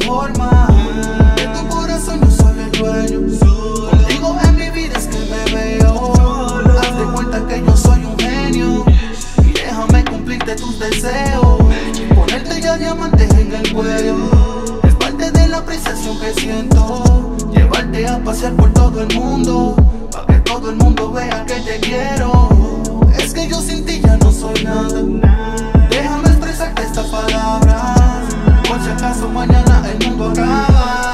forma. De tu corazón yo soy el dueño. Contigo en mi vida es que me veo. Haz de cuenta que yo soy un genio y déjame cumplirte tus deseos. Ponerte ya diamantes en el cuello es parte de la apreciación que siento. Llevarte a pasear por todo el mundo, pa' que todo el mundo vea que te quiero. Es que yo sin ti ya no soy nada. Déjame expresarte estas palabras, por si acaso mañana el mundo acaba.